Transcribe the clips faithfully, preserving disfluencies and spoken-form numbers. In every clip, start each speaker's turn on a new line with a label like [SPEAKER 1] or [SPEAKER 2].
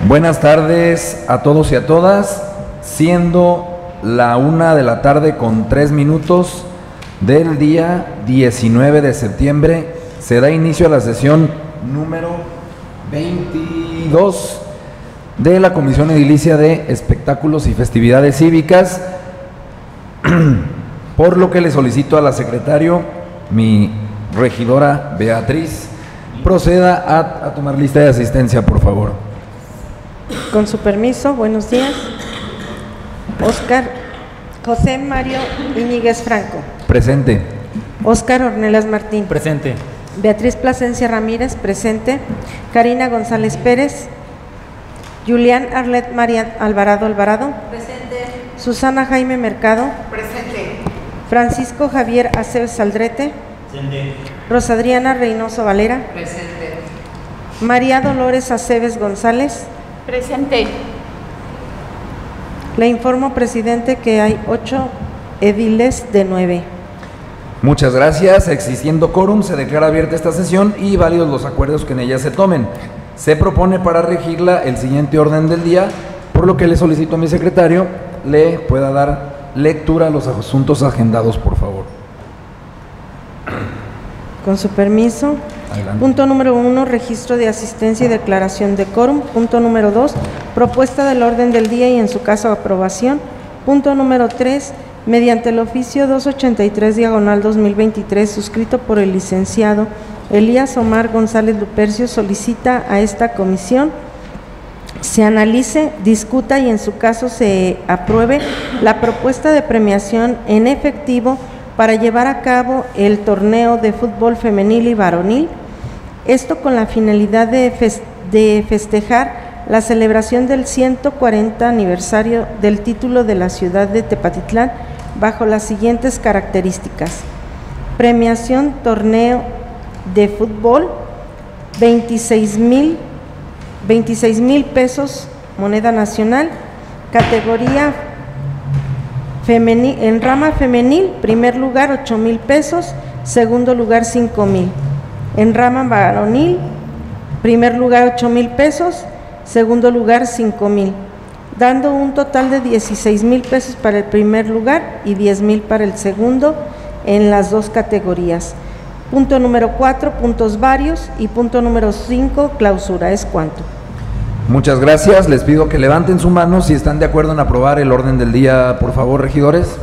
[SPEAKER 1] Buenas tardes a todos y a todas, siendo la una de la tarde con tres minutos del día diecinueve de septiembre, se da inicio a la sesión número veintidós de la Comisión Edilicia de Espectáculos y Festividades Cívicas, por lo que le solicito a la secretario, mi regidora Beatriz, proceda a, a tomar lista de asistencia, por favor.
[SPEAKER 2] Con su permiso, buenos días. Oscar José Mario Iñiguez Franco.
[SPEAKER 1] Presente.
[SPEAKER 2] Oscar Ornelas Martín.
[SPEAKER 3] Presente.
[SPEAKER 2] Beatriz Plasencia Ramírez, presente. Karina González Pérez. Julián Arlet María Alvarado Alvarado.
[SPEAKER 4] Presente.
[SPEAKER 2] Susana Jaime Mercado.
[SPEAKER 4] Presente.
[SPEAKER 2] Francisco Javier Aceves Aldrete.
[SPEAKER 3] Presente.
[SPEAKER 2] Rosadriana Reynoso Valera.
[SPEAKER 4] Presente.
[SPEAKER 2] María Dolores Aceves González.
[SPEAKER 4] Presente.
[SPEAKER 2] Le informo, presidente, que hay ocho ediles de nueve.
[SPEAKER 1] Muchas gracias. Existiendo quórum, se declara abierta esta sesión y válidos los acuerdos que en ella se tomen. Se propone para regirla el siguiente orden del día, por lo que le solicito a mi secretario le pueda dar lectura a los asuntos agendados, por favor.
[SPEAKER 2] Con su permiso.
[SPEAKER 1] Adelante.
[SPEAKER 2] Punto número uno, registro de asistencia y declaración de quórum. Punto número dos, propuesta del orden del día y en su caso aprobación. Punto número tres, mediante el oficio doscientos ochenta y tres diagonal dos mil veintitrés suscrito por el licenciado Elías Omar González Lupercio, solicita a esta comisión se analice, discuta y en su caso se apruebe la propuesta de premiación en efectivo para llevar a cabo el torneo de fútbol femenil y varonil, esto con la finalidad de, fes de festejar la celebración del ciento cuarenta aniversario del título de la ciudad de Tepatitlán bajo las siguientes características: premiación torneo de fútbol, veintiséis mil pesos moneda nacional, categoría Femenil, en rama femenil, primer lugar ocho mil pesos, segundo lugar cinco mil. En rama varonil, primer lugar ocho mil pesos, segundo lugar cinco mil, dando un total de dieciséis mil pesos para el primer lugar y diez mil para el segundo en las dos categorías. Punto número cuatro, puntos varios, y punto número cinco, clausura. Es cuanto.
[SPEAKER 1] Muchas gracias. Les pido que levanten su mano si están de acuerdo en aprobar el orden del día, por favor, regidores.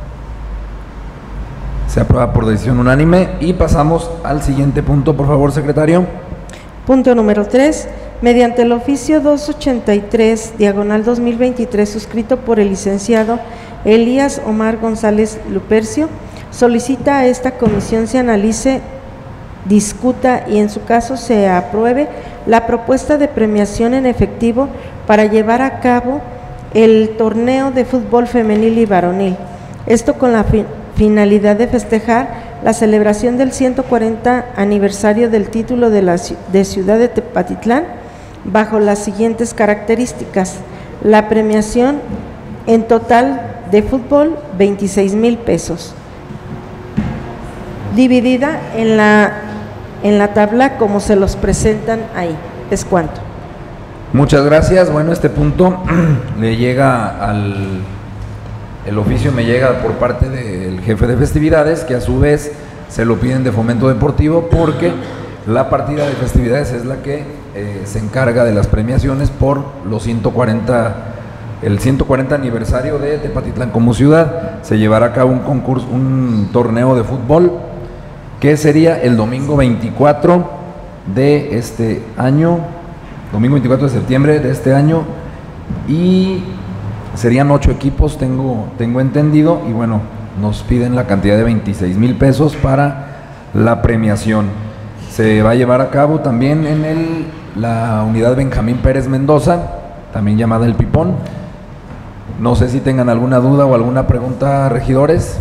[SPEAKER 1] Se aprueba por decisión unánime y pasamos al siguiente punto, por favor, secretario.
[SPEAKER 2] Punto número tres. Mediante el oficio doscientos ochenta y tres diagonal dos mil veintitrés suscrito por el licenciado Elías Omar González Lupercio, solicita a esta comisión se analice, discuta y en su caso se apruebe la propuesta de premiación en efectivo para llevar a cabo el torneo de fútbol femenil y varonil, esto con la fi finalidad de festejar la celebración del ciento cuarenta aniversario del título de la de ciudad de Tepatitlán bajo las siguientes características: la premiación en total de fútbol veintiséis mil pesos, dividida en la en la tabla como se los presentan ahí. Es cuanto.
[SPEAKER 1] Muchas gracias. Bueno, este punto le llega al el oficio me llega por parte del jefe de festividades, que a su vez se lo piden de Fomento Deportivo, porque la partida de festividades es la que eh, se encarga de las premiaciones por los ciento cuarenta el ciento cuarenta aniversario de Tepatitlán como ciudad. Se llevará a cabo un concurso, un torneo de fútbol, que sería el domingo veinticuatro de este año, domingo veinticuatro de septiembre de este año, y serían ocho equipos, tengo, tengo entendido, y bueno, nos piden la cantidad de veintiséis mil pesos para la premiación. Se va a llevar a cabo también en el, la unidad Benjamín Pérez Mendoza, también llamada El Pipón. No sé si tengan alguna duda o alguna pregunta, regidores.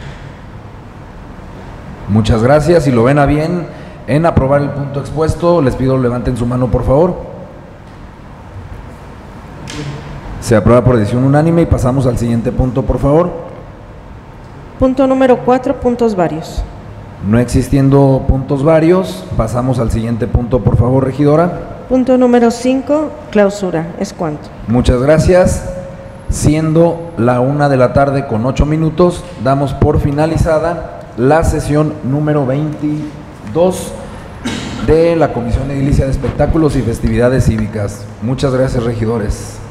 [SPEAKER 1] Muchas gracias. Si lo ven a bien en aprobar el punto expuesto, les pido levanten su mano, por favor. Se aprueba por decisión unánime y pasamos al siguiente punto, por favor.
[SPEAKER 2] Punto número cuatro, puntos varios.
[SPEAKER 1] No existiendo puntos varios, pasamos al siguiente punto, por favor, regidora.
[SPEAKER 2] Punto número cinco, clausura. Es cuanto.
[SPEAKER 1] Muchas gracias. Siendo la una de la tarde con ocho minutos, damos por finalizada la sesión número veintidós de la Comisión Edilicia de Espectáculos y Festividades Cívicas. Muchas gracias, regidores.